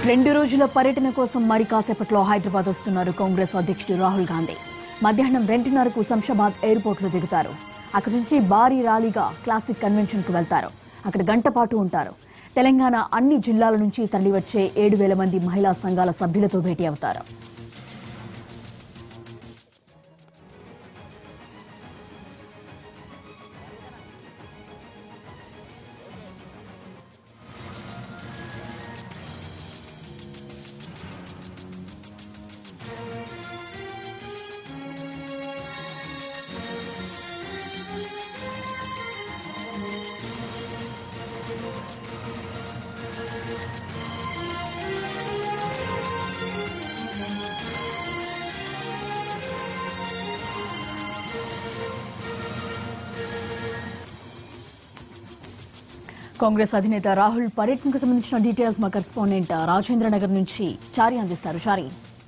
2 రోజుల పర్యటన కోసం మరి కాసేపట్లో హైదరాబాద్ వస్తున్నారు కాంగ్రెస్ అధ్యక్షుడు రాహుల్ గాంధీ. మధ్యాహ్నం 2:30కు శంషాబాద్ ఎయిర్పోర్ట్లో దిగుతారు. అక్కడి నుంచి భారీ ర్యాలీగా క్లాసిక్ కన్వెన్షన్కు వెళ్తారు. అక్కడ గంట పాటు ఉంటారు. తెలంగాణ అన్ని జిల్లాల నుంచి తరలివచ్చే 7,000 మంది మహిళా సంఘాల సభ్యులతో భేటీ అవుతారు. కాంగ్రెస్ అధినేత రాహుల్ పర్యటనకు సంబంధించిన డీటెయిల్స్ మా కరెస్పాండెంట్ రాజేంద్ర నగర్ నుంచి చారి అందిస్తారు. చారి,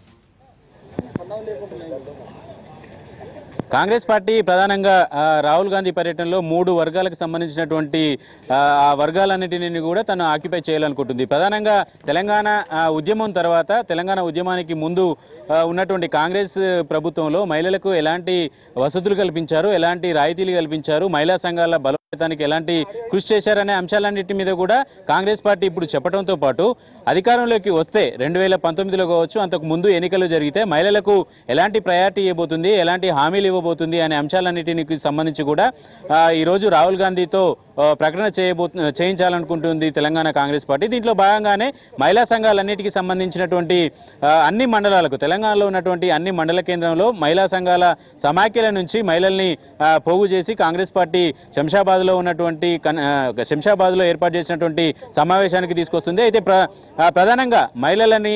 కాంగ్రెస్ పార్టీ ప్రధానంగా రాహుల్ గాంధీ పర్యటనలో 3 వర్గాలకు సంబంధించినటువంటి ఆ వర్గాలన్నిటిని కూడా తను ఆక్యుపై చేయాలనుకుంటుంది. ప్రధానంగా తెలంగాణ ఉద్యమం తర్వాత, తెలంగాణ ఉద్యమానికి ముందు ఉన్నటువంటి కాంగ్రెస్ ప్రభుత్వంలో మహిళలకు ఎలాంటి వసతులు కల్పించారు, ఎలాంటి రాయితీలు కల్పించారు, మహిళా సంఘాల బలోపేతానికి ఎలాంటి కృషి చేశారనే అంశాలన్నింటి మీద కూడా కాంగ్రెస్ పార్టీ ఇప్పుడు చెప్పడంతో పాటు అధికారంలోకి వస్తే 2019లో కావచ్చు, అంతకు ముందు ఎన్నికలు జరిగితే మహిళలకు ఎలాంటి ప్రయారిటీ ఇవ్వబోతుంది, ఎలాంటి హామీలు ఇవ్వబోతుంది అనే అంశాలన్నిటికి సంబంధించి కూడా ఈరోజు రాహుల్ గాంధీతో ప్రకటన చేయించాలనుకుంటుంది తెలంగాణ కాంగ్రెస్ పార్టీ. దీంట్లో భాగంగానే మహిళా సంఘాలన్నిటికీ సంబంధించినటువంటి అన్ని మండలాలకు, తెలంగాణలో ఉన్నటువంటి అన్ని మండల కేంద్రంలో మహిళా సంఘాల సమాఖ్యల నుంచి మహిళల్ని పోగు చేసి కాంగ్రెస్ పార్టీ శంషాబాద్లో ఉన్నటువంటి ఏర్పాటు చేసినటువంటి సమావేశానికి తీసుకొస్తుంది. అయితే ప్రధానంగా మహిళలని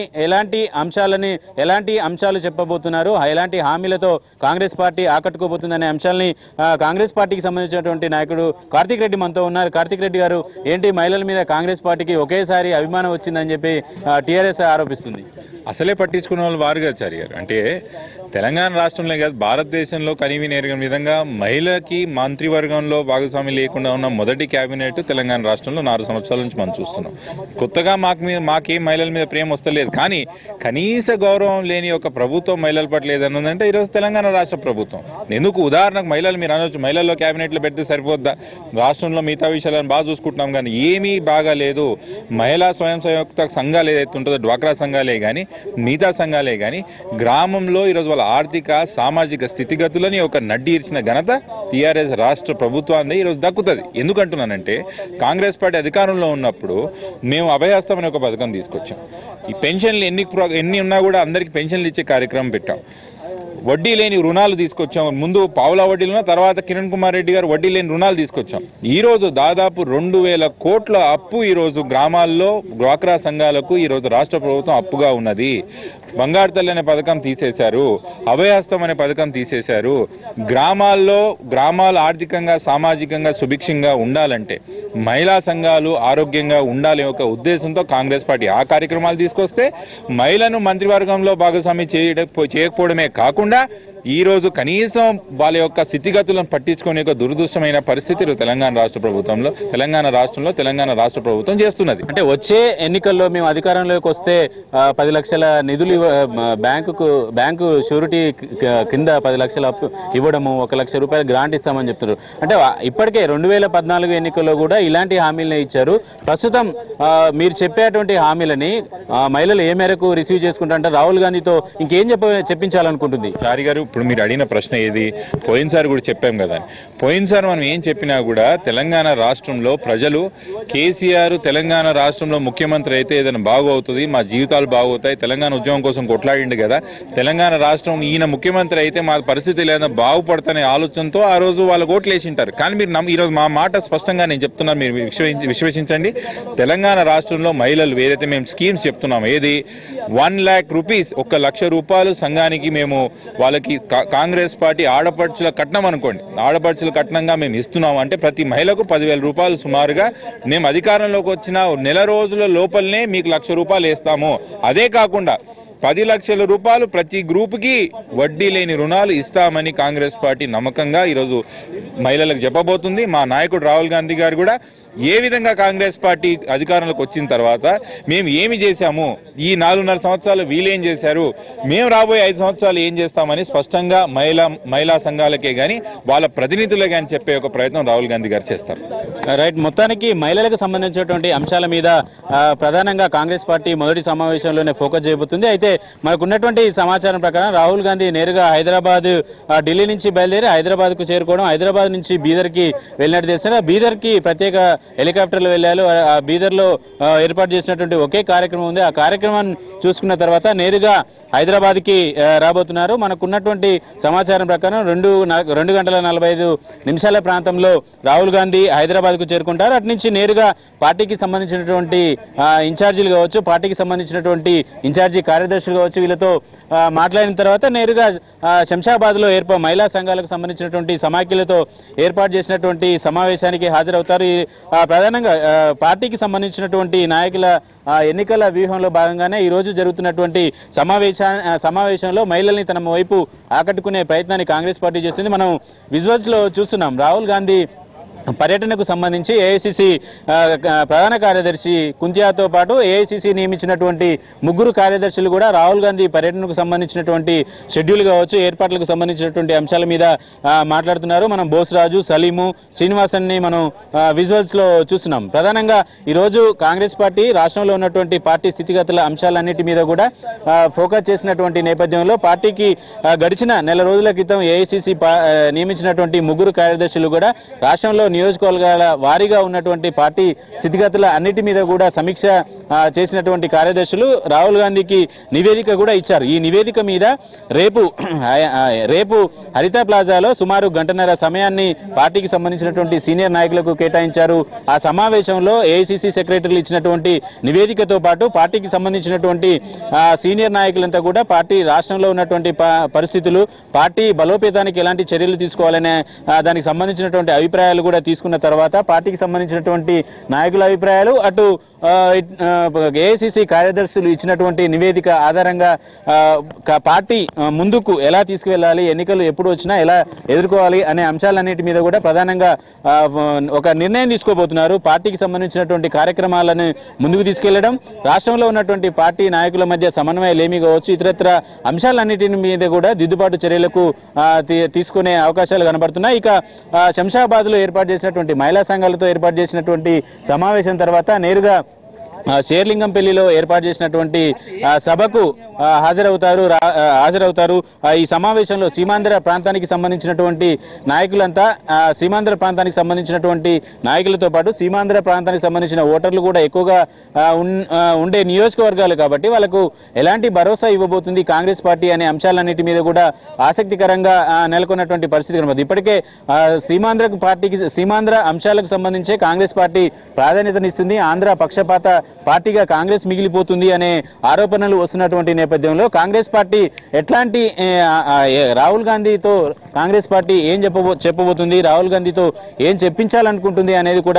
ఎలాంటి అంశాలు చెప్పబోతున్నారు, ఎలాంటి హామీలతో కాంగ్రెస్ పార్టీ ఆకట్టుకోబోతుందనే అంశాలని కాంగ్రెస్ పార్టీకి సంబంధించినటువంటి నాయకుడు కార్తిక్ రెడ్డి మనతో ఉన్నారు. కార్తిక్ రెడ్డి గారు, ఏంటి మహిళల మీద కాంగ్రెస్ పార్టీకి ఒకేసారి అభిమానం వచ్చిందని చెప్పి టీఆర్ఎస్ ఆరోపిస్తుంది? అసలే పట్టించుకున్న వాళ్ళు వారుగా చారిగారు. అంటే తెలంగాణ రాష్ట్రంలో కాదు, భారతదేశంలో కనీవి నేరగని విధంగా మహిళకి మంత్రివర్గంలో భాగస్వామి లేకుండా ఉన్న మొదటి క్యాబినెట్ తెలంగాణ రాష్ట్రంలో 4 సంవత్సరాల నుంచి మనం చూస్తున్నాం. కొత్తగా మాకేం మహిళల మీద ప్రేమ వస్తలేదు, కానీ కనీస గౌరవం లేని ఒక ప్రభుత్వం మహిళల పట్ల లేదన్నదంటే ఈరోజు తెలంగాణ రాష్ట్ర ప్రభుత్వం. ఎందుకు ఉదాహరణకు మహిళలు మీరు అనొచ్చు, మహిళల్లో క్యాబినెట్లో పెడితే సరిపోద్దా, రాష్ట్రంలో మిగతా విషయాలను బాగా చూసుకుంటున్నాం, కానీ ఏమీ బాగా లేదు. మహిళా స్వయం సంయుక్త సంఘాలు ఏదైతే ఉంటుందో, డ్వాక్రా సంఘాలే కానీ మిగతా సంఘాలే కానీ గ్రామంలో ఈరోజు వాళ్ళ ఆర్థిక సామాజిక స్థితిగతులని ఒక నడ్డి ఇచ్చిన ఘనత టీఆర్ఎస్ రాష్ట్ర ప్రభుత్వాన్ని ఈరోజు దక్కుతుంది. ఎందుకంటున్నానంటే కాంగ్రెస్ పార్టీ అధికారంలో ఉన్నప్పుడు మేము అభయహస్తం అనే ఒక పథకం తీసుకొచ్చాం. ఈ పెన్షన్లు ఎన్ని ఉన్నా కూడా అందరికీ పెన్షన్లు ఇచ్చే కార్యక్రమం పెట్టాం. వడ్డీ లేని రుణాలు తీసుకొచ్చాం. ముందు పావులా వడ్డీలు, తర్వాత కిరణ్ కుమార్ రెడ్డి గారు వడ్డీ లేని రుణాలు తీసుకొచ్చాం. ఈరోజు దాదాపు 2,000 కోట్ల అప్పు ఈరోజు గ్రామాల్లో డ్వాక్రా సంఘాలకు ఈరోజు రాష్ట్ర ప్రభుత్వం అప్పుగా ఉన్నది. బంగారు తల్లి అనే పథకం తీసేశారు, అభయహస్తం అనే పథకం తీసేశారు. గ్రామాలు ఆర్థికంగా సామాజికంగా సుభిక్షంగా ఉండాలంటే మహిళా సంఘాలు ఆరోగ్యంగా ఉండాలి ఒక ఉద్దేశంతో కాంగ్రెస్ పార్టీ ఆ కార్యక్రమాలు తీసుకొస్తే మంత్రివర్గంలో మంత్రివర్గంలో భాగస్వామి చేయకపోవడమే కాకుండా ఈరోజు కనీసం వాళ్ళ యొక్క స్థితిగతులను పట్టించుకునే ఒక దురదృష్టమైన పరిస్థితులు తెలంగాణ రాష్ట్ర ప్రభుత్వం చేస్తున్నది. అంటే వచ్చే ఎన్నికల్లో మేము అధికారంలోకి వస్తే 10 లక్షల నిధులు బ్యాంకు షూరిటీ కింద 10 లక్షల ఇవ్వడము, 1 లక్ష రూపాయలు గ్రాంట్ ఇస్తామని చెప్తున్నారు. అంటే ఇప్పటికే 2014 ఎన్నికల్లో కూడా ఇలాంటి హామీలనే ఇచ్చారు. ప్రస్తుతం మీరు చెప్పేటువంటి హామీలని మహిళలు ఏ మేరకు రిసీవ్ చేసుకుంటారంటే రాహుల్ గాంధీతో ఇంకేం చెప్పించాలనుకుంటుంది? చారి గారు, ఇప్పుడు మీరు అడిగిన ప్రశ్న ఏది, పోయినసారి కూడా చెప్పాం కదా. పోయినసారి మనం ఏం చెప్పినా కూడా తెలంగాణ రాష్ట్రంలో ప్రజలు కేసీఆర్ తెలంగాణ రాష్ట్రంలో ముఖ్యమంత్రి అయితే ఏదైనా బాగవుతుంది, మా జీవితాలు బాగవుతాయి, తెలంగాణ ఉద్యమం కోసం కొట్లాడిండు కదా, తెలంగాణ రాష్ట్రం ఈయన ముఖ్యమంత్రి అయితే మా పరిస్థితి లేదా బాగుపడతానే ఆలోచనతో ఆ రోజు వాళ్ళు ఓట్లు వేసింటారు. కానీ మీరు ఈరోజు మా మాట స్పష్టంగా నేను చెప్తున్నాను, మీరు విశ్వసించండి. తెలంగాణ రాష్ట్రంలో మహిళలు ఏదైతే మేము స్కీమ్స్ చెప్తున్నాం, ఏది 1 lakh rupees, 1 లక్ష రూపాయలు సంఘానికి మేము వాళ్ళకి కాంగ్రెస్ పార్టీ ఆడపడుచుల కట్నం అనుకోండి, ఆడపడుచుల కట్నంగా మేము ఇస్తున్నాం. అంటే ప్రతి మహిళకు 10,000 రూపాయలు సుమారుగా మేము అధికారంలోకి వచ్చిన నెల రోజుల లోపలనే మీకు 1 లక్ష రూపాయలు వేస్తాము. అదే కాకుండా 10 లక్షల రూపాయలు ప్రతి గ్రూపుకి వడ్డీ లేని రుణాలు ఇస్తామని కాంగ్రెస్ పార్టీ నమ్మకంగా ఈరోజు మహిళలకు చెప్పబోతుంది. మా నాయకుడు రాహుల్ గాంధీ గారు కూడా ఏ విధంగా కాంగ్రెస్ పార్టీ అధికారంలోకి వచ్చిన తర్వాత మేము ఏమి చేశాము, ఈ 4.5 సంవత్సరాలు వీళ్ళేం చేశారు, మేము రాబోయే 5 సంవత్సరాలు ఏం చేస్తామని స్పష్టంగా మహిళా సంఘాలకే కానీ వాళ్ళ ప్రతినిధులే కానీ చెప్పే ఒక ప్రయత్నం రాహుల్ గాంధీ గారు చేస్తారు. రైట్, మొత్తానికి మహిళలకు సంబంధించినటువంటి అంశాల మీద ప్రధానంగా కాంగ్రెస్ పార్టీ మొదటి సమావేశంలోనే ఫోకస్ చేయబోతుంది. అయితే మనకున్నటువంటి సమాచారం ప్రకారం రాహుల్ గాంధీ నేరుగా హైదరాబాద్, ఢిల్లీ నుంచి బయలుదేరి హైదరాబాద్కు చేరుకోవడం, హైదరాబాద్ నుంచి బీదర్కి వెళ్ళినట్టు తెలిసిన బీదర్కి ప్రత్యేక హెలికాప్టర్లు వెళ్ళారు. ఆ బీదర్లో ఏర్పాటు చేసినటువంటి ఒకే కార్యక్రమం ఉంది. ఆ కార్యక్రమాన్ని చూసుకున్న తర్వాత నేరుగా హైదరాబాద్కి రాబోతున్నారు. మనకున్నటువంటి సమాచారం ప్రకారం 2 గంటల 45 నిమిషాల ప్రాంతంలో రాహుల్ గాంధీ హైదరాబాద్కు చేరుకుంటారు. అటు నుంచి నేరుగా పార్టీకి సంబంధించినటువంటి ఇన్ఛార్జీలు కావచ్చు, పార్టీకి సంబంధించినటువంటి ఇన్ఛార్జీ కార్యదర్శులు కావచ్చు, వీళ్ళతో మాట్లాడిన తర్వాత నేరుగా శంషాబాద్లో మహిళా సంఘాలకు సంబంధించినటువంటి సమాఖ్యలతో ఏర్పాటు చేసినటువంటి సమావేశానికి హాజరవుతారు. ప్రధానంగా పార్టీకి సంబంధించినటువంటి నాయకుల ఎన్నికల వ్యూహంలో భాగంగానే ఈరోజు జరుగుతున్నటువంటి సమావేశంలో మహిళల్ని తన వైపు ఆకట్టుకునే ప్రయత్నాన్ని కాంగ్రెస్ పార్టీ చేసింది. మనం విజువల్స్లో చూస్తున్నాం. రాహుల్ గాంధీ పర్యటనకు సంబంధించి ఏఐసిసి ప్రధాన కార్యదర్శి కుంతియాతో పాటు ఏఐసిసి నియమించినటువంటి 3 కార్యదర్శులు కూడా రాహుల్ గాంధీ పర్యటనకు సంబంధించినటువంటి షెడ్యూల్ కావచ్చు, ఏర్పాట్లకు సంబంధించినటువంటి అంశాల మీద మాట్లాడుతున్నారు. మనం బోస్రాజు, సలీము, శ్రీనివాసన్ని మనం విజువల్స్లో చూస్తున్నాం. ప్రధానంగా ఈరోజు కాంగ్రెస్ పార్టీ రాష్ట్రంలో ఉన్నటువంటి పార్టీ స్థితిగతుల అంశాలన్నిటి మీద కూడా ఫోకస్ చేసినటువంటి నేపథ్యంలో పార్టీకి గడిచిన నెల రోజుల క్రితం ఏఐసిసి నియమించినటువంటి 3 కార్యదర్శులు కూడా రాష్ట్రంలో నియోజకవర్గాల వారీగా ఉన్నటువంటి పార్టీ స్థితిగతుల అన్నిటి మీద కూడా సమీక్ష చేసినటువంటి కార్యదర్శులు రాహుల్ గాంధీకి నివేదిక కూడా ఇచ్చారు. ఈ నివేదిక మీద రేపు హరిత ప్లాజాలో సుమారు 1.5 గంటల సమయాన్ని పార్టీకి సంబంధించినటువంటి సీనియర్ నాయకులకు కేటాయించారు. ఆ సమావేశంలో ఏఐసిసి సెక్రటరీలు ఇచ్చినటువంటి నివేదికతో పాటు పార్టీకి సంబంధించినటువంటి సీనియర్ నాయకులంతా కూడా పార్టీ రాష్ట్రంలో ఉన్నటువంటి పరిస్థితులు, పార్టీ బలోపేతానికి ఎలాంటి చర్యలు తీసుకోవాలనే దానికి సంబంధించినటువంటి అభిప్రాయాలు కూడా తీసుకున్న తర్వాత పార్టీకి సంబంధించినటువంటి నాయకుల అభిప్రాయాలు, అటు ఏఐసిసి కార్యదర్శులు ఇచ్చినటువంటి నివేదిక ఆధారంగా పార్టీ ముందుకు ఎలా తీసుకువెళ్ళాలి, ఎన్నికలు ఎప్పుడు వచ్చినా ఎలా ఎదుర్కోవాలి అనే అంశాలన్నిటి మీద కూడా ప్రధానంగా ఒక నిర్ణయం తీసుకోబోతున్నారు. పార్టీకి సంబంధించినటువంటి కార్యక్రమాలను ముందుకు తీసుకెళ్లడం, రాష్ట్రంలో ఉన్నటువంటి పార్టీ నాయకుల మధ్య సమన్వయాలేమీ కావచ్చు, ఇతరత్ర అంశాలన్నిటి మీద కూడా దిద్దుబాటు చర్యలకు తీసుకునే అవకాశాలు కనబడుతున్నాయి. ఇక శంషాబాద్లో ఏర్పాటు చేసినటువంటి మహిళా సంఘాలతో ఏర్పాటు చేసినటువంటి సమావేశం తర్వాత నేరుగా శేర్లింగంపల్లిలో ఏర్పాటు చేసినటువంటి సభకు హాజరవుతారు. ఈ సమావేశంలో సీమాంధ్ర ప్రాంతానికి సంబంధించినటువంటి నాయకులంతా, సీమాంధ్ర ప్రాంతానికి సంబంధించినటువంటి నాయకులతో పాటు సీమాంధ్ర ప్రాంతానికి సంబంధించిన ఓటర్లు కూడా ఎక్కువగా ఉండే నియోజకవర్గాలు కాబట్టి వాళ్ళకు ఎలాంటి భరోసా ఇవ్వబోతుంది కాంగ్రెస్ పార్టీ అనే అంశాలన్నిటి మీద కూడా ఆసక్తికరంగా నెలకొన్నటువంటి పరిస్థితి కనబడుతుంది. ఇప్పటికే సీమాంధ్ర అంశాలకు సంబంధించే కాంగ్రెస్ పార్టీ ప్రాధాన్యతనిస్తుంది. ఆంధ్ర పక్షపాత పార్టీగా కాంగ్రెస్ మిగిలిపోతుంది అనే ఆరోపణలు వస్తున్నటువంటి నేపథ్యంలో కాంగ్రెస్ పార్టీ ఎట్లాంటి రాహుల్ గాంధీతో కాంగ్రెస్ పార్టీ ఏం చెప్పబోతుంది, రాహుల్ గాంధీతో ఏం చెప్పించాలనుకుంటుంది అనేది కూడా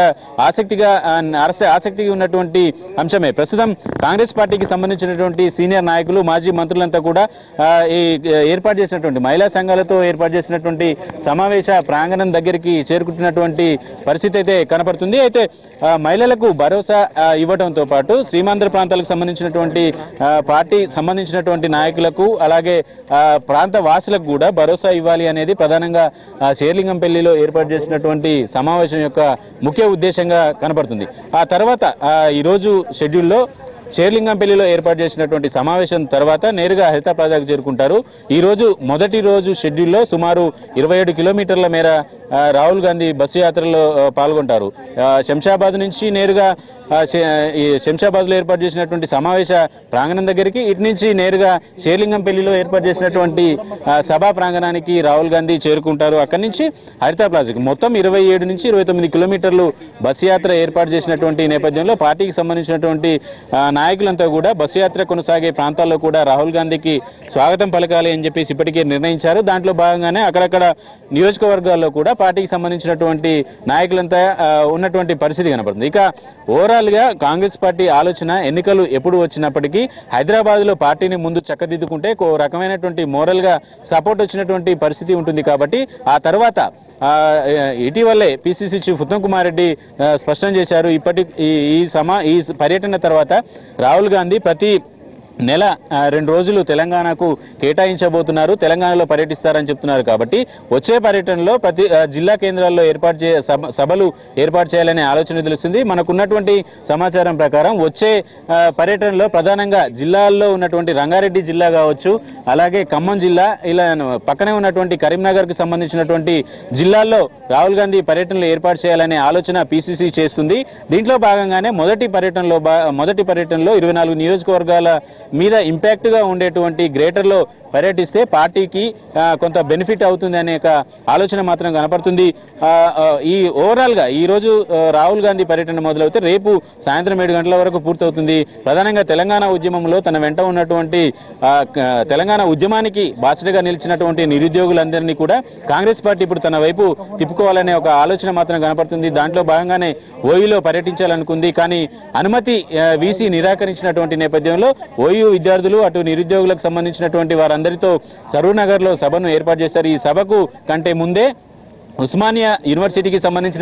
ఆసక్తిగా ఉన్నటువంటి అంశమే. ప్రస్తుతం కాంగ్రెస్ పార్టీకి సంబంధించినటువంటి సీనియర్ నాయకులు, మాజీ మంత్రులంతా కూడా ఈ ఏర్పాటు చేసినటువంటి మహిళా సంఘాలతో ఏర్పాటు చేసినటువంటి సమావేశ ప్రాంగణం దగ్గరికి చేరుకుంటున్నటువంటి పరిస్థితి అయితే కనపడుతుంది. అయితే మహిళలకు భరోసా ఇవ్వడంతో పాటు సీమాంధ్ర ప్రాంతాలకు సంబంధించినటువంటి పార్టీ సంబంధించినటువంటి నాయకులకు అలాగే ప్రాంత వాసులకు కూడా భరోసా ఇవ్వాలి అనేది ప్రధానంగా శేర్లింగంపల్లిలో ఏర్పాటు చేసినటువంటి సమావేశం యొక్క ముఖ్య ఉద్దేశంగా కనబడుతుంది. ఆ తర్వాత ఈరోజు షెడ్యూల్లో శేర్లింగంపల్లిలో ఏర్పాటు చేసినటువంటి సమావేశం తర్వాత నేరుగా హరిత ప్లాజాకు చేరుకుంటారు. ఈరోజు మొదటి రోజు షెడ్యూల్లో సుమారు 27 కిలోమీటర్ల మేర రాహుల్ గాంధీ బస్సు యాత్రలో పాల్గొంటారు. శంషాబాద్ నుంచి నేరుగా శంషాబాద్లో ఏర్పాటు చేసినటువంటి సమావేశ ప్రాంగణం దగ్గరికి, ఇటు నుంచి నేరుగా శేర్లింగంపల్లిలో ఏర్పాటు చేసినటువంటి సభా ప్రాంగణానికి రాహుల్ గాంధీ చేరుకుంటారు. అక్కడి నుంచి హరిత ప్లాజాకు మొత్తం 27 నుంచి 29 కిలోమీటర్లు బస్సు యాత్ర ఏర్పాటు చేసినటువంటి నేపథ్యంలో పార్టీకి సంబంధించినటువంటి నాయకులంతా కూడా బస్సు యాత్ర కొనసాగే ప్రాంతాల్లో కూడా రాహుల్ గాంధీకి స్వాగతం పలకాలి అని చెప్పేసి ఇప్పటికే నిర్ణయించారు. దాంట్లో భాగంగానే అక్కడక్కడ నియోజకవర్గాల్లో కూడా పార్టీకి సంబంధించినటువంటి నాయకులంతా ఉన్నటువంటి పరిస్థితి కనపడుతుంది. ఇక ఓవరాల్గా కాంగ్రెస్ పార్టీ ఆలోచన ఎన్నికలు ఎప్పుడు వచ్చినప్పటికీ హైదరాబాద్లో పార్టీని ముందు చక్కదిద్దుకుంటే ఒక రకమైనటువంటి మోరల్గా సపోర్ట్ వచ్చినటువంటి పరిస్థితి ఉంటుంది. కాబట్టి ఆ తర్వాత ఇటీవలే పిసిసి చీఫ్ ఉత్తమ్ కుమార్ రెడ్డి స్పష్టం చేశారు, ఈ పర్యటన తర్వాత రాహుల్ గాంధీ ప్రతి నెల 2 రోజులు తెలంగాణకు కేటాయించబోతున్నారు, తెలంగాణలో పర్యటిస్తారని చెప్తున్నారు. కాబట్టి వచ్చే పర్యటనలో ప్రతి జిల్లా కేంద్రాల్లో సభలు ఏర్పాటు చేయాలనే ఆలోచన తెలుస్తుంది. మనకున్నటువంటి సమాచారం ప్రకారం వచ్చే పర్యటనలో ప్రధానంగా జిల్లాల్లో ఉన్నటువంటి రంగారెడ్డి జిల్లా కావచ్చు, అలాగే ఖమ్మం జిల్లా, ఇలా పక్కనే ఉన్నటువంటి కరీంనగర్కు సంబంధించినటువంటి జిల్లాల్లో రాహుల్ గాంధీ పర్యటనలు ఏర్పాటు చేయాలనే ఆలోచన పిసిసి చేస్తుంది. దీంట్లో భాగంగానే మొదటి పర్యటనలో 24 నియోజకవర్గాల మీద ఇంపాక్ట్ గా ఉండేటువంటి గ్రేటర్లో పర్యటిస్తే పార్టీకి కొంత బెనిఫిట్ అవుతుంది అనే ఆలోచన మాత్రం కనపడుతుంది. ఈ ఓవరాల్ గా ఈ రోజు రాహుల్ గాంధీ పర్యటన మొదలవుతే రేపు సాయంత్రం 7 గంటల వరకు పూర్తవుతుంది. ప్రధానంగా తెలంగాణ ఉద్యమంలో తన వెంట ఉన్నటువంటి తెలంగాణ ఉద్యమానికి బాసటగా నిలిచినటువంటి నిరుద్యోగులందరినీ కూడా కాంగ్రెస్ పార్టీ ఇప్పుడు తన వైపు తిప్పుకోవాలనే ఒక ఆలోచన మాత్రం కనపడుతుంది. దాంట్లో భాగంగానే ఓయూలో పర్యటించాలనుకుంది. కానీ అనుమతి వీసీ నిరాకరించినటువంటి నేపథ్యంలో ఓయూ విద్యార్థులు అటు నిరుద్యోగులకు సంబంధించినటువంటి వారందరితో సరూర్ లో సభను ఏర్పాటు చేశారు. ఈ సభకు కంటే ముందే ఉస్మానియా యూనివర్సిటీకి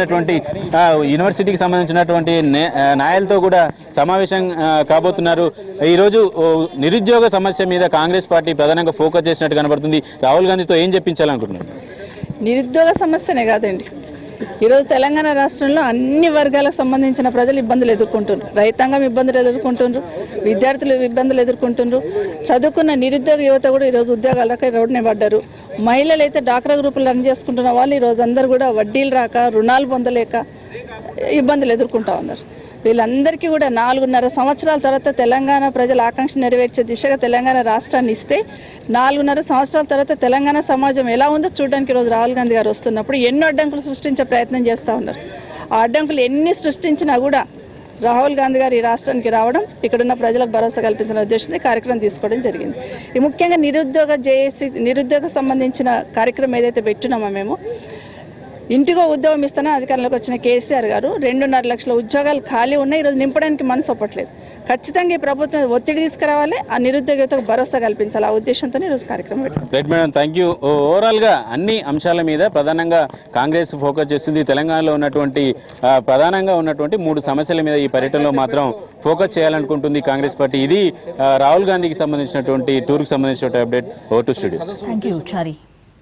సంబంధించినటువంటి నాయకులతో కూడా సమావేశం కాబోతున్నారు. ఈరోజు నిరుద్యోగ సమస్య మీద కాంగ్రెస్ పార్టీ ప్రధానంగా ఫోకస్ చేసినట్టు కనబడుతుంది. రాహుల్ గాంధీతో ఏం చెప్పించాలనుకుంటున్నారు? నిరుద్యోగ సమస్యనే కాదండి, ఈరోజు తెలంగాణ రాష్ట్రంలో అన్ని వర్గాలకు సంబంధించిన ప్రజలు ఇబ్బందులు ఎదుర్కొంటున్నారు. రైతాంగం ఇబ్బందులు ఎదుర్కొంటున్నారు, విద్యార్థులు ఇబ్బందులు ఎదుర్కొంటున్నారు, చదువుకున్న నిరుద్యోగ యువత కూడా ఈరోజు ఉద్యోగాలకి రోడ్డునే పడ్డారు. మహిళలు అయితే డాక్రా గ్రూపులు రన్ చేసుకుంటున్న వాళ్ళు ఈరోజు అందరూ కూడా వడ్డీలు రాక, రుణాలు పొందలేక ఇబ్బందులు ఎదుర్కొంటా ఉన్నారు. వీళ్ళందరికీ కూడా 4.5 సంవత్సరాల తర్వాత తెలంగాణ ప్రజల ఆకాంక్ష నెరవేర్చే దిశగా తెలంగాణ రాష్ట్రాన్ని ఇస్తే 4.5 సంవత్సరాల తర్వాత తెలంగాణ సమాజం ఎలా ఉందో చూడడానికి ఈరోజు రాహుల్ గాంధీ గారు వస్తున్నప్పుడు ఎన్నో అడ్డంకులు సృష్టించే ప్రయత్నం చేస్తూ ఉన్నారు. ఆ అడ్డంకులు ఎన్ని సృష్టించినా కూడా రాహుల్ గాంధీ గారు ఈ రాష్ట్రానికి రావడం, ఇక్కడున్న ప్రజలకు భరోసా కల్పించిన ఉద్దేశంతో కార్యక్రమం తీసుకోవడం జరిగింది. ఇది ముఖ్యంగా నిరుద్యోగ సంబంధించిన కార్యక్రమం ఏదైతే పెట్టినామో మేము, ఇంటికో ఉద్యోగం ఇస్తానని అధికారంలోకి వచ్చిన కేసీఆర్ గారు 2.5 లక్షల ఉద్యోగాలు ఖాళీ ఉన్నాయి, ఈరోజు నింపడానికి మనసు ఒప్పట్లేదు. ఖచ్చితంగా ఈ ప్రభుత్వం ఒత్తిడి తీసుకురావాలి, ఆ నిరుద్యోగతకు భరోసా కల్పించాలి. ఆ ఉద్దేశంతో ఈరోజు కార్యక్రమం పెట్టారు. Right madam, thank you. Overall గా అన్ని అంశాల మీద ప్రధానంగా కాంగ్రెస్ ఫోకస్ చేస్తుంది. తెలంగాణలో ఉన్నటువంటి ప్రధానంగా ఉన్నటువంటి 3 సమస్యల మీద ఈ పర్యటనలో మాత్రం ఫోకస్ చేయాలనుకుంటుంది కాంగ్రెస్ పార్టీ. ఇది రాహుల్ గాంధీకి సంబంధించినటువంటి టూర్కి సంబంధించిన update. Over to studio. Thank you Chari.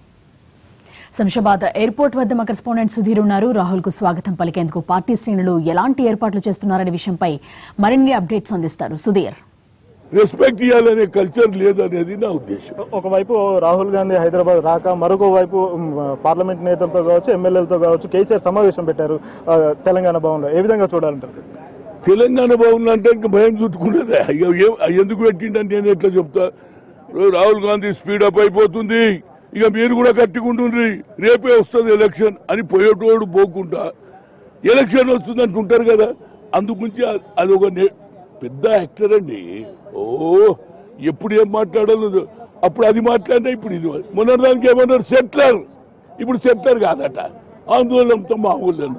Shamshabad airport వద్ద మా కరెస్పాండెంట్ సుధీర్ ఉన్నారు. రాహుల్ కు స్వాగతం పలికేందుకు పార్టీ శ్రేణులు ఎలాంటి ఏర్పాట్లు చేస్తున్నారనే విషయంపై మరిన్ని అప్డేట్స్ అందిస్తారు సుధీర్. రెస్పెక్ట్ ఇవ్వాలనే కల్చర్ లేదనేది నా ఉద్దేశం. ఒకవైపు రాహుల్ గాంధీ హైదరాబాద్ రాక, మరొక వైపు పార్లమెంట్ నేతలతో కావచ్చు, ఎమ్మెల్యేలతో కావచ్చు కేసీఆర్ సమావేశం పెట్టారు తెలంగాణ భవన్లో. ఏ విధంగా చూడాలంటారు? తెలంగాణ భవన్ అంటే ఇంకా భయం చుట్టుకున్నదే. ఎందుకు పెట్టిండంటే నేను ఎట్లా చెప్తా, రాహుల్ గాంధీ స్పీడప్ అయిపోతుంది, ఇక మీరు కూడా కట్టుకుంటుండ్రి, రేపే వస్తుంది ఎలక్షన్ అని పోయేటోడు పోకుండా ఎలక్షన్ వస్తుంది అంటుంటారు కదా. అందుగురించి అది ఒక పెద్ద యాక్టర్ అండి. ఎప్పుడు ఏం మాట్లాడాలి, అప్పుడు అది మాట్లాడినా ఇప్పుడు ఇది. మొన్నదానికి ఏమన్నారు సెటిలర్, ఇప్పుడు సెటిలర్ కాదట, ఆందోళనతో మా ఊళ్ళను.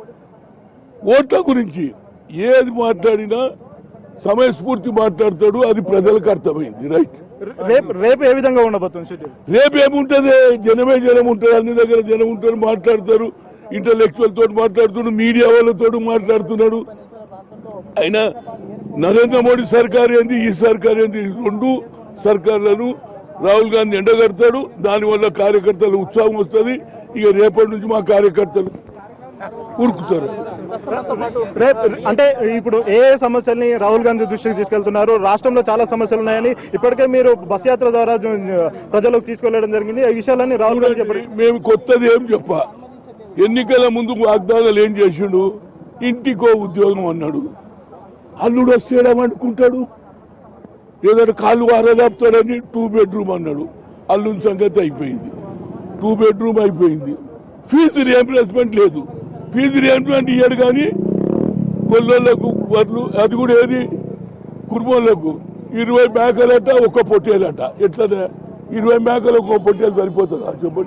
ఓట్ల గురించి ఏది మాట్లాడినా సమయస్ఫూర్తి మాట్లాడతాడు, అది ప్రజలకు అర్థమైంది. రైట్. రేపు ఏ విధంగా ఉండబోతుంది? రేపు ఏముంటది, జనం ఉంటుంది, అన్ని దగ్గర జనం ఉంటారు, మాట్లాడతారు, ఇంటలెక్చువల్ తోటి మాట్లాడుతున్నాడు, మీడియా వాళ్ళతో మాట్లాడుతున్నాడు. అయినా నరేంద్ర మోడీ సర్కార్ ఏంది, ఈ సర్కార్ ఏంది, 2 సర్కార్లను రాహుల్ గాంధీ ఎండగడతాడు. దానివల్ల కార్యకర్తలు ఉత్సాహం వస్తుంది. ఇక రేపటి నుంచి మా కార్యకర్తలు ఉరుకుతారు. అంటే ఇప్పుడు ఏ సమస్యల్ని రాహుల్ గాంధీ దృష్టికి తీసుకెళ్తున్నారు? రాష్ట్రంలో చాలా సమస్యలు ఉన్నాయని ఇప్పటికే మీరు బస్ యాత్ర ద్వారా ప్రజలకు తీసుకెళ్లడం జరిగింది. ఈ విషయాలన్నీ రాహుల్ గాంధీ చెప్పారు. మేము కొత్తది ఏం చెప్ప, ఎన్నికల ముందు వాగ్దానాలు ఏం చేసిండు, ఇంటికో ఉద్యోగం అన్నాడు. అల్లుడు వస్తేడమనుకుంటాడు, ఏదైనా కాళ్ళు వారదాపుతాడని 2 బెడ్రూమ్ అన్నాడు. అల్లుని సంగతి అయిపోయింది, 2 బెడ్రూమ్ అయిపోయింది. ఫీజు రియంబర్స్మెంట్ లేదు, ఫీజు రియంబర్స్మెంట్ ఇయ్యాడు కానీ గొల్లలకు వడ్లు, అది కూడా ఏది కుటుంబాలకు 20 మేకలట, 1 పొట్టేలట. ఎట్లనే 20 మేకలకు 1 పొట్టేలు సరిపోతుందా చెప్పండి?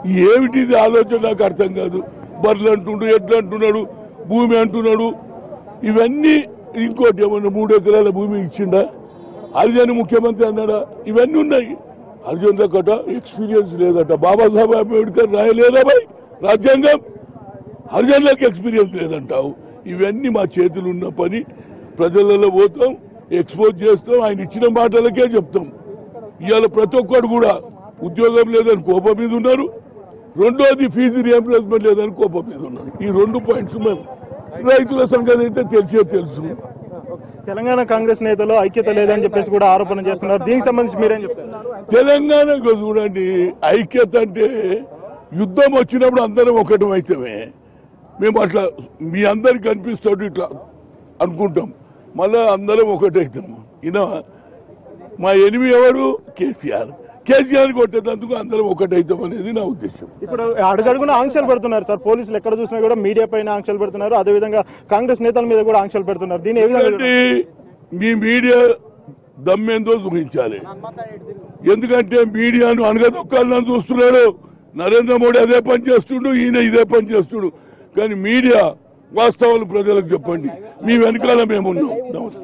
ఏమిటిది ఆలోచన నాకు అర్థం కాదు. బర్రెలు అంటుండు, ఎడ్లు అంటున్నాడు, భూమి అంటున్నాడు. ఇవన్నీ ఇంకోటి ఏమన్నా 3 ఎకరాల భూమి ఇచ్చిండా? హరిజన్ ముఖ్యమంత్రి అన్నాడా? ఇవన్నీ ఉన్నాయి. హరిజన్ కట ఎక్స్పీరియన్స్ లేదట. బాబాసాహెబ్ అంబేద్కర్ రాయలేదా బాయ్ రాజ్యాంగం? హరిజన్లకు ఎక్స్పీరియన్స్ లేదంటావు. ఇవన్నీ మా చేతులు ఉన్న పని. ప్రజలలో పోతాం, ఎక్స్పోజ్ చేస్తాం, ఆయన ఇచ్చిన మాటలకే చెప్తాం. ఇవాళ ప్రతి ఒక్కరు కూడా ఉద్యోగం లేదని కోపం మీద ఉన్నారు. రెండోది ఫీజు రియంబర్స్మెంట్ లేదని కోపం మీద ఉన్నారు. ఈ 2 పాయింట్స్ మేము రైతుల సంగతి అయితే తెలుసు. తెలంగాణ కాంగ్రెస్ నేతలు ఐక్యత లేదని చెప్పేసి కూడా ఆరోపణ చేస్తున్నారు. దీనికి సంబంధించి మీరేం చెప్తారు? తెలంగాణకు చూడండి, ఐక్యత అంటే యుద్ధం వచ్చినప్పుడు అందరం ఒకటి అయితమే. మేము అట్లా మీ అందరికి కనిపిస్తాడు ఇట్లా అనుకుంటాం, మళ్ళా అందరం ఒకటవుతాం. ఈయన మా ఎనిమి ఎవరు? కేసీఆర్ కొట్టేందుకు అందరం ఒకటవుతాం అనేది నా ఉద్దేశం. ఇప్పుడు అడుగడుగున ఆంక్షలు పెడుతున్నారు సార్. పోలీసులు ఎక్కడ చూసినా కూడా మీడియా పైన ఆంక్షలు పెడుతున్నారు. అదేవిధంగా కాంగ్రెస్ నేతల మీద కూడా ఆంక్షలు పెడుతున్నారు. దీని ఏ విధంగా మీ మీడియా దమ్మేందో చూపించాలి. ఎందుకంటే మీడియాను అనగదొక్కాలని చూస్తున్నాడు. నరేంద్ర మోడీ అదే పని చేస్తుండు, ఈయన ఇదే పని చేస్తుడు. కానీ మీడియా వాస్తవాలు ప్రజలకు చెప్పండి. మీ వెనకాల మేమున్నాం. నమస్తే.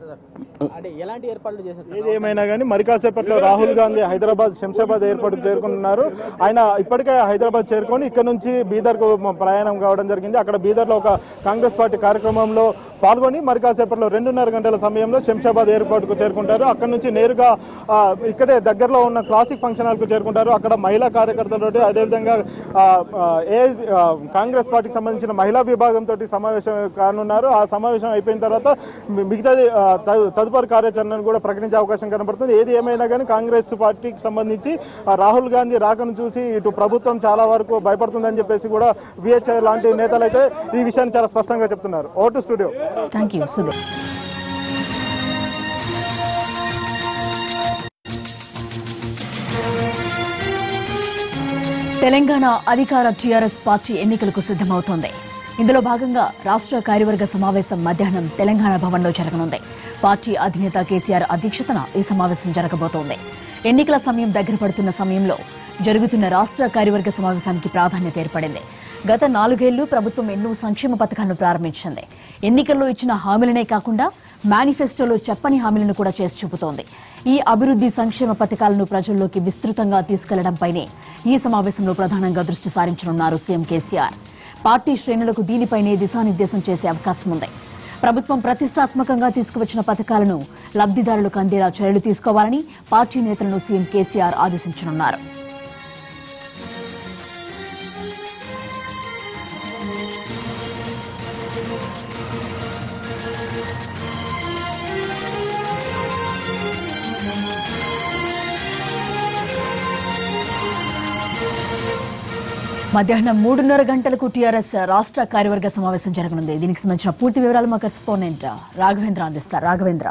ఏదేమైనా కానీ మరి కాసేపట్లో రాహుల్ గాంధీ హైదరాబాద్ శంషాబాద్ ఎయిర్పోర్ట్ చేరుకున్నారు. ఆయన ఇప్పటికే హైదరాబాద్ చేరుకొని ఇక్కడ నుంచి బీదర్కు ప్రయాణం కావడం జరిగింది. అక్కడ బీదర్లో ఒక కాంగ్రెస్ పార్టీ కార్యక్రమంలో పాల్గొని మరి కాసేపట్లో 2:30 గంటల సమయంలో శంషాబాద్ ఎయిర్పోర్ట్కు చేరుకుంటారు. అక్కడ నుంచి నేరుగా ఇక్కడే దగ్గరలో ఉన్న క్లాసిక్ ఫంక్షన్ హాల్కు చేరుకుంటారు. అక్కడ మహిళా కార్యకర్తలతో అదేవిధంగా కాంగ్రెస్ పార్టీకి సంబంధించిన మహిళా విభాగంతో సమావేశం కానున్నారు. ఆ సమావేశం అయిపోయిన తర్వాత మిగతాది తదుపరి కార్యాచరణను కూడా ప్రకటించే అవకాశం కనబడుతుంది. ఏది ఏమైనా కానీ కాంగ్రెస్ పార్టీకి సంబంధించి రాహుల్ గాంధీ రాకను చూసి ఇటు ప్రభుత్వం చాలా వరకు భయపడుతుందని చెప్పేసి కూడా విహెచ్ఐ లాంటి నేతలు అయితే ఈ విషయాన్ని చాలా స్పష్టంగా చెప్తున్నారు. ఓటు studio. Thank you Sudheer. Telangana అధికార టీఆర్ఎస్ పార్టీ ఎన్నికలకు సిద్ధమవుతోంది. ఇందులో భాగంగా రాష్ట్ర కార్యవర్గ సమావేశం మధ్యాహ్నం తెలంగాణ భవన్లో జరగనుంది. పార్టీ అధినేత కేసీఆర్ అధ్యక్షతన ఈ సమావేశం జరగబోతోంది. ఎన్నికల సమయం దగ్గర పడుతున్న సమయంలో జరుగుతున్న రాష్ట్ర కార్యవర్గ సమావేశానికి ప్రాధాన్యత ఏర్పడింది. గత 4 ఏళ్లు ప్రభుత్వం ఎన్నో సంక్షేమ పథకాలను ప్రారంభించింది. ఎన్నికల్లో ఇచ్చిన హామీలనే కాకుండా మేనిఫెస్టోలో చెప్పని హామీలను కూడా చేసి చూపుతోంది. ఈ అభివృద్ది సంక్షేమ పథకాలను ప్రజల్లోకి విస్తృతంగా తీసుకెళ్లడంపైనే ఈ సమావేశంలో ప్రధానంగా దృష్టి సారించనున్నారు సీఎం కేసీఆర్. పార్టీ శ్రేణులకు దీనిపైనే దిశానిర్దేశం చేసే అవకాశం ఉంది. ప్రభుత్వం ప్రతిష్టాత్మకంగా తీసుకువచ్చిన పథకాలను లబ్దిదారులకు అందేలా చర్యలు తీసుకోవాలని పార్టీ నేతలను సీఎం కేసీఆర్ ఆదేశించనున్నారు. మధ్యాహ్నం 3:30 గంటలకు టీఆర్ఎస్ రాష్ట్ర కార్యవర్గ సమావేశం జరగనుంది. దీనికి సంబంధించిన పూర్తి వివరాలు మా కరెస్పాండెంట్ రాఘవేంద్ర అందిస్తారు. రాఘవేంద్ర.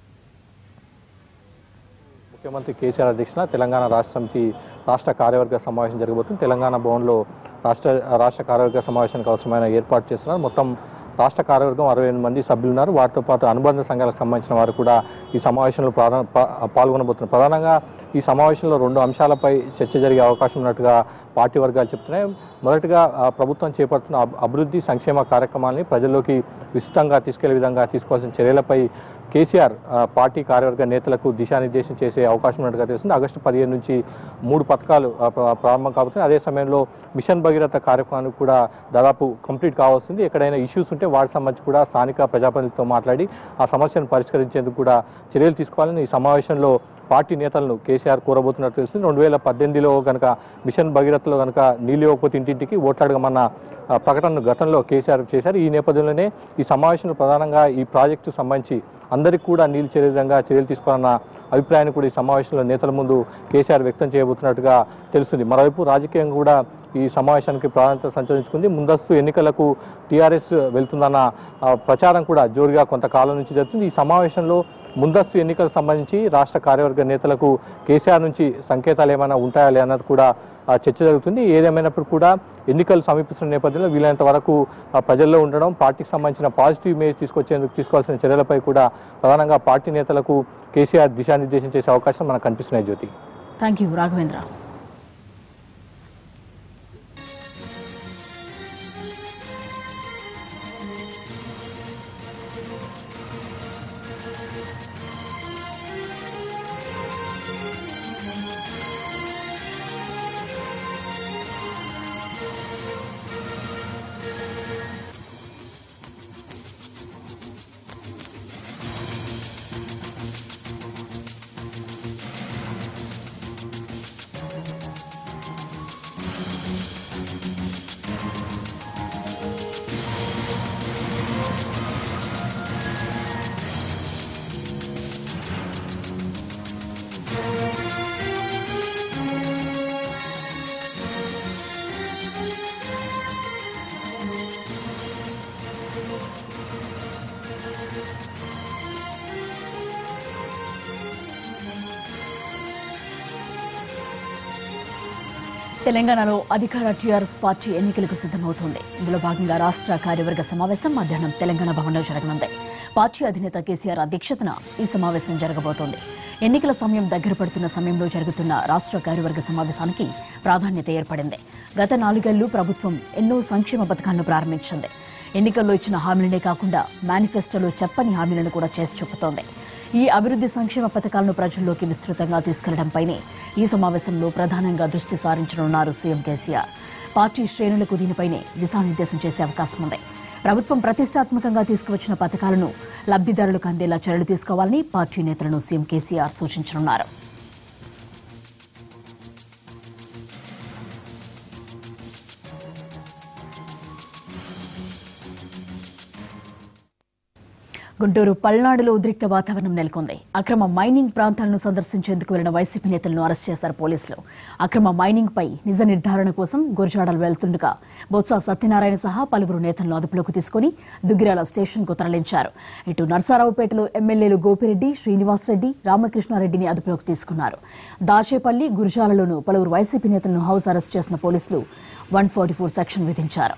ముఖ్యమంత్రి కేసీఆర్ అధ్యక్షతన తెలంగాణ రాష్ట్ర సమితి రాష్ట్ర కార్యవర్గ సమావేశం జరగబోతుంది. తెలంగాణ భవన్లో రాష్ట్ర కార్యవర్గ సమావేశానికి అవసరమైన ఏర్పాటు చేస్తున్నారు. మొత్తం రాష్ట్ర కార్యవర్గం 68 మంది సభ్యులు ఉన్నారు. వారితో పాటు అనుబంధ సంఘాలకు సంబంధించిన వారు కూడా ఈ సమావేశంలో పాల్గొనబోతున్నారు. ప్రధానంగా ఈ సమావేశంలో 2 అంశాలపై చర్చ జరిగే అవకాశం ఉన్నట్టుగా పార్టీ వర్గాలు చెప్తున్నాయి. మొదటిగా ప్రభుత్వం చేపడుతున్న అభివృద్ధి సంక్షేమ కార్యక్రమాలని ప్రజల్లోకి విస్తృతంగా తీసుకెళ్లే విధంగా తీసుకోవాల్సిన చర్యలపై కేసీఆర్ పార్టీ కార్యవర్గ నేతలకు దిశానిర్దేశం చేసే అవకాశం ఉన్నట్టుగా తెలుస్తుంది. ఆగస్టు 15 నుంచి 3 పథకాలు ప్రారంభం కాబోతున్నాయి. అదే సమయంలో మిషన్ భగీరథ కార్యక్రమానికి కూడా దాదాపు కంప్లీట్ కావాల్సింది. ఎక్కడైనా ఇష్యూస్ ఉంటే వాటికి సంబంధించి కూడా స్థానిక ప్రజాప్రతినిధులతో మాట్లాడి ఆ సమస్యను పరిష్కరించేందుకు కూడా చర్యలు తీసుకోవాలని ఈ సమావేశంలో పార్టీ నేతలను కేసీఆర్ కోరబోతున్నట్టు తెలుస్తుంది. 2018లో కనుక మిషన్ భగీరథలో కనుక నీళ్ళు ఇవ్వకపోతే ఇంటింటికి ఓట్లాడగమన్న ప్రకటనను గతంలో కేసీఆర్ చేశారు. ఈ నేపథ్యంలోనే ఈ సమావేశంలో ప్రధానంగా ఈ ప్రాజెక్టు సంబంధించి అందరికీ కూడా నీళ్లు చేరే విధంగా చర్యలు తీసుకోవాలన్న అభిప్రాయాన్ని కూడా ఈ సమావేశంలో నేతల ముందు కేసీఆర్ వ్యక్తం చేయబోతున్నట్టుగా తెలుస్తుంది. మరోవైపు రాజకీయంగా కూడా ఈ సమావేశానికి ప్రాధాన్యత సంచరించుకుంది. ముందస్తు ఎన్నికలకు టీఆర్ఎస్ వెళ్తుందన్న ప్రచారం కూడా జోరుగా కొంతకాలం నుంచి జరుగుతుంది. ఈ సమావేశంలో ముందస్తు ఎన్నికలకు సంబంధించి రాష్ట్ర కార్యవర్గ నేతలకు కేసీఆర్ నుంచి సంకేతాలు ఏమైనా ఉంటాయా అన్నది కూడా చర్చ జరుగుతుంది. ఏదేమైనప్పుడు కూడా ఎన్నికలు సమీపిస్తున్న నేపథ్యంలో వీలైనంత వరకు ప్రజల్లో ఉండడం, పార్టీకి సంబంధించిన పాజిటివ్ ఇమేజ్ తీసుకొచ్చేందుకు తీసుకోవాల్సిన చర్యలపై కూడా ప్రధానంగా పార్టీ నేతలకు కేసీఆర్ దిశానిర్దేశం చేసే అవకాశం మనకు కనిపిస్తున్నాయి. జ్యోతి. Thank you Raghavendra. తెలంగాణలో అధికార టీఆర్ఎస్ పార్టీ ఎన్నికలకు సిద్ధమవుతోంది. ఇందులో భాగంగా రాష్ట్ర కార్యవర్గ సమావేశం మధ్యాహ్నం తెలంగాణ భవన్లో జరగనుంది. పార్టీ అధినేత కేసీఆర్ అధ్యక్షతన ఈ సమావేశం జరగబోతోంది. ఎన్నికల సమయం దగ్గర పడుతున్న సమయంలో జరుగుతున్న రాష్ట్ర కార్యవర్గ సమావేశానికి ప్రాధాన్యత ఏర్పడింది. గత 4 ఏళ్లు ప్రభుత్వం ఎన్నో సంక్షేమ పథకాలను ప్రారంభించింది. ఎన్నికల్లో ఇచ్చిన హామీలనే కాకుండా మేనిఫెస్టోలో చెప్పని హామీలను కూడా చేసి చూపుతోంది. ఈ అభివృద్ధి సంక్షేమ పథకాలను ప్రజల్లోకి విస్తృతంగా తీసుకెళ్లడంపైనే ఈ సమావేశంలో ప్రధానంగా దృష్టి సారించనున్నారు సీఎం కేసీఆర్. పార్టీ శ్రేణులకు దీనిపైనే దిశానిర్దేశం చేసే అవకాశం ఉంది. ప్రభుత్వం ప్రతిష్టాత్మకంగా తీసుకువచ్చిన పథకాలను లబ్దిదారులకు అందేలా చర్యలు తీసుకోవాలని పార్టీ నేతలను సీఎం కేసీఆర్ సూచించనున్నారు. గుంటూరు పల్నాడులో ఉద్రిక్త వాతావరణం నెలకొంది. అక్రమ మైనింగ్ ప్రాంతాలను సందర్శించేందుకు వెళ్లిన వైసీపీ నేతలను అరెస్ట్ చేశారు పోలీసులు. అక్రమ మైనింగ్ పై నిజ నిర్ధారణ కోసం గురజాడలు వెళ్తుండగా బొత్స సత్యనారాయణ సహా పలువురు నేతలను అదుపులోకి తీసుకుని దుగ్గిరాల స్టేషన్కు తరలించారు. ఇటు నర్సారావుపేటలో ఎమ్మెల్యేలు గోపిరెడ్డి, శ్రీనివాసరెడ్డి, రామకృష్ణారెడ్డిని అదుపులోకి తీసుకున్నారు. దాచేపల్లి, గురజాలలోనూ పలువురు వైసీపీ నేతలను హౌస్ అరెస్ట్ చేసిన పోలీసులు 144 సెక్షన్ విధించారు.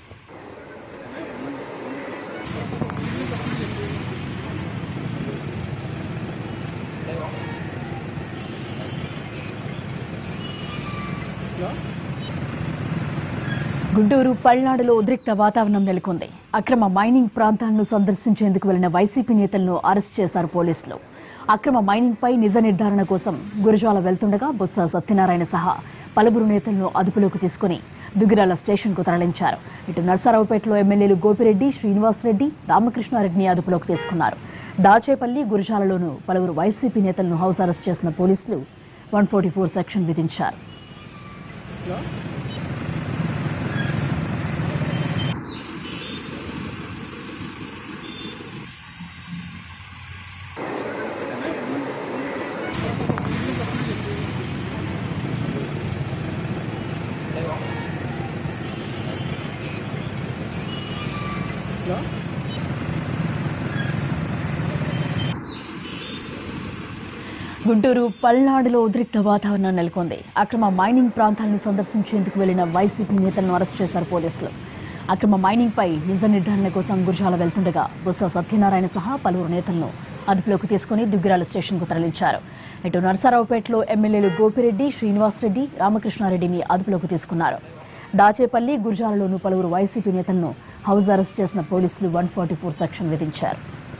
గుంటూరు పల్నాడులో ఉద్రిక్త వాతావరణం నెలకొంది. అక్రమ మైనింగ్ ప్రాంతాలను సందర్శించేందుకు వెళ్లిన వైసీపీ నేతలను అరెస్ట్ చేశారు పోలీసులు. అక్రమ మైనింగ్ పై నిజ నిర్ధారణ కోసం గురజాల వెళ్తుండగా బొత్స సత్యనారాయణ సహా పలువురు నేతలను అదుపులోకి తీసుకుని దుగ్గిరాల స్టేషన్కు తరలించారు. ఇటు నర్సారావుపేటలో ఎమ్మెల్యేలు గోపిరెడ్డి, శ్రీనివాసరెడ్డి, రామకృష్ణారెడ్డిని అదుపులోకి తీసుకున్నారు. దాచేపల్లి, గురజాలలోనూ పలువురు వైసీపీ నేతలను హౌస్ అరెస్ట్ చేసిన పోలీసులు 144 సెక్షన్ విధించారు. గుంటూరు పల్నాడులో ఉద్రిక్త వాతావరణం నెలకొంది. అక్రమ మైనింగ్ ప్రాంతాలను సందర్శించేందుకు వెళ్లిన వైసీపీ నేతలను అరెస్ట్ చేశారు పోలీసులు. అక్రమ మైనింగ్ పై నిజ నిర్ధారణ కోసం గురజాల వెళ్తుండగా బొత్స సత్యనారాయణ సహా పలువురు నేతలను అదుపులోకి తీసుకుని దుగ్గిరాల స్టేషన్కు తరలించారు. ఇటు నర్సారావుపేటలో ఎమ్మెల్యేలు గోపిరెడ్డి, శ్రీనివాసరెడ్డి, రామకృష్ణారెడ్డిని అదుపులోకి తీసుకున్నారు. దాచేపల్లి, గురజాలలోనూ పలువురు వైసీపీ నేతలను హౌస్ అరెస్ట్ చేసిన పోలీసులు 144 సెక్షన్ విధించారు.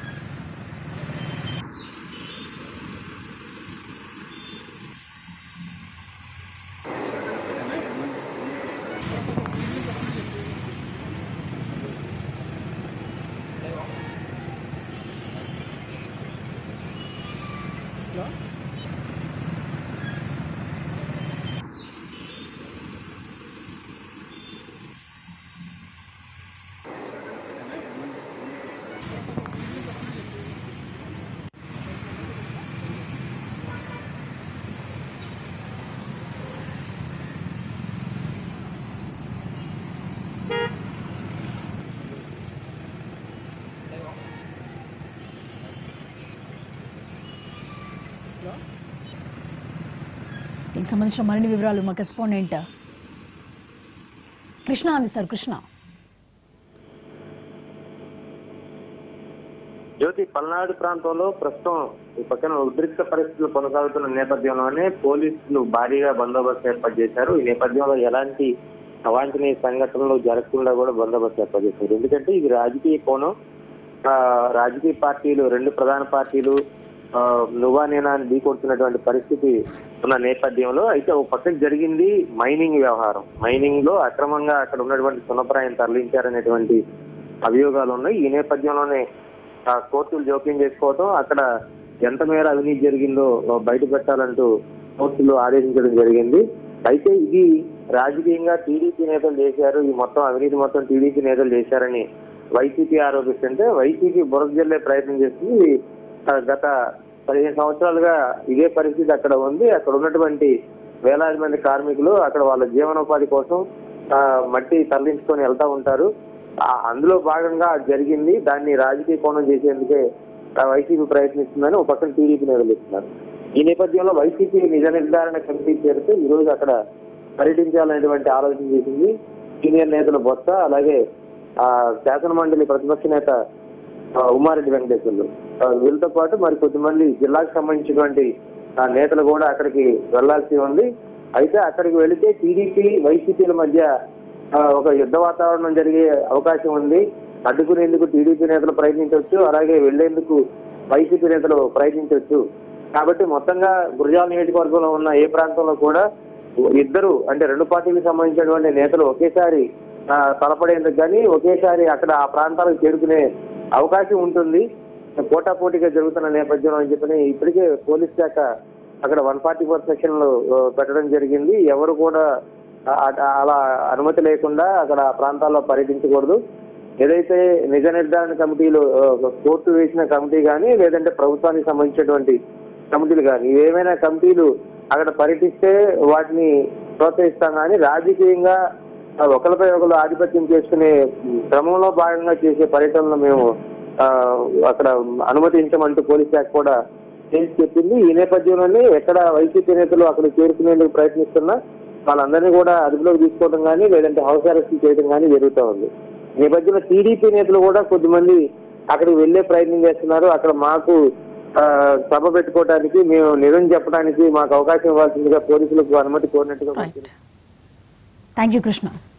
దీనికి సంబంధించిన మరిన్ని వివరాలు మా కరెస్పాండెంట్ కృష్ణ అందిస్తారు. కృష్ణ, జ్యోతి, పల్నాడు ప్రాంతంలో ప్రస్తుతం ఈ పక్కన ఉద్రిక్త పరిస్థితులు కొనసాగుతున్న నేపథ్యంలోనే పోలీసులు భారీగా బందోబస్తు ఏర్పాటు చేశారు. ఈ నేపథ్యంలో ఎలాంటి అవాంఛనీయ సంఘటనలు జరగకుండా కూడా బందోబస్తు ఏర్పాటు చేశారు. ఎందుకంటే ఇది రాజకీయ కోణం. రాజకీయ పార్టీలు, 2 ప్రధాన పార్టీలు నువ్వా నేనా అని ఢీకొడుతున్నటువంటి పరిస్థితి ఉన్న నేపథ్యంలో అయితే ఒక పక్కన జరిగింది మైనింగ్ వ్యవహారం. మైనింగ్ లో అక్రమంగా అక్కడ ఉన్నటువంటి సున్నప్రాయం తరలించారనేటువంటి అభియోగాలు ఉన్నాయి. ఈ నేపథ్యంలోనే కోర్టులు జోక్యం చేసుకోవడం, అక్కడ ఎంత మేర అవినీతి జరిగిందో బయట పెట్టాలంటూ కోర్టులు ఆదేశించడం జరిగింది. అయితే ఇది రాజకీయంగా టీడీపీ నేతలు చేశారు, ఈ మొత్తం అవినీతి మొత్తం టీడీపీ నేతలు చేశారని వైసీపీ ఆరోపిస్తుంటే వైసీపీ బురద జల్లే ప్రయత్నం చేస్తుంది. గత 15 సంవత్సరాలుగా ఇదే పరిస్థితి అక్కడ ఉంది. అక్కడ ఉన్నటువంటి వేలాది మంది కార్మికులు అక్కడ వాళ్ళ జీవనోపాధి కోసం మట్టి తరలించుకొని వెళ్తా ఉంటారు. అందులో భాగంగా జరిగింది. దాన్ని రాజకీయ కోణం చేసేందుకే వైసీపీ ప్రయత్నిస్తుందని ఒక పక్కన టీడీపీ నిర్వహిస్తున్నారు. ఈ నేపథ్యంలో వైసీపీ నిజ నిర్ధారణ కమిటీ చేరితే ఈ రోజు అక్కడ పర్యటించాలనేటువంటి ఆలోచన చేసింది సీనియర్ నేతలు బొత్స, అలాగే శాసన మండలి ప్రతిపక్ష నేత ఉమారెడ్డి వెంకటేశ్వర్లు. వీళ్ళతో పాటు మరి కొద్దిమంది జిల్లాకు సంబంధించినటువంటి నేతలు కూడా అక్కడికి వెళ్లాల్సి ఉంది. అయితే అక్కడికి వెళితే టీడీపీ వైసీపీల మధ్య ఒక యుద్ధ వాతావరణం జరిగే అవకాశం ఉంది. అడ్డుకునేందుకు టీడీపీ నేతలు ప్రయత్నించవచ్చు, అలాగే వెళ్లేందుకు వైసీపీ నేతలు ప్రయత్నించవచ్చు. కాబట్టి మొత్తంగా గురజాల నియోజకవర్గంలో ఉన్న ఏ ప్రాంతంలో కూడా ఇద్దరు అంటే రెండు పార్టీలకు సంబంధించినటువంటి నేతలు ఒకేసారి తలపడేందుకు కానీ ఒకేసారి అక్కడ ఆ ప్రాంతాలకు చేరుకునే అవకాశం ఉంటుంది. పోటాపోటీగా జరుగుతున్న నేపథ్యంలో అని చెప్పని ఇప్పటికే పోలీస్ శాఖ అక్కడ 144 సెక్షన్లు పెట్టడం జరిగింది. ఎవరు కూడా అలా అనుమతి లేకుండా అక్కడ ప్రాంతాల్లో పర్యటించకూడదు. ఏదైతే నిజ నిర్ధారణ కమిటీలు కోర్టు వేసిన కమిటీ కానీ లేదంటే ప్రభుత్వానికి సంబంధించినటువంటి కమిటీలు కానీ ఏమైనా కమిటీలు అక్కడ పర్యటిస్తే వాటిని ప్రోత్సహిస్తాం కానీ రాజకీయంగా ఒకరిపై ఒకరు ఆధిపత్యం చేసుకునే క్రమంలో భాగంగా చేసే పర్యటనలు మేము అక్కడ అనుమతించమంటూ పోలీస్ శాఖ కూడా చెప్పింది. ఈ నేపథ్యంలోనే ఎక్కడ వైసీపీ నేతలు అక్కడ చేరుకునేందుకు ప్రయత్నిస్తున్నా వాళ్ళందరినీ కూడా అదుపులోకి తీసుకోవడం కానీ లేదంటే హౌస్ అరెస్ట్ చేయడం కానీ జరుగుతూ ఉంది. ఈ నేపథ్యంలో టీడీపీ నేతలు కూడా కొద్దిమంది అక్కడికి వెళ్లే ప్రయత్నం చేస్తున్నారు. అక్కడ మాకు సభ పెట్టుకోవడానికి మేము నిజం చెప్పడానికి మాకు అవకాశం ఇవ్వాల్సిందిగా పోలీసులకు అనుమతి కోరినట్టుగా. Thank you Krishna.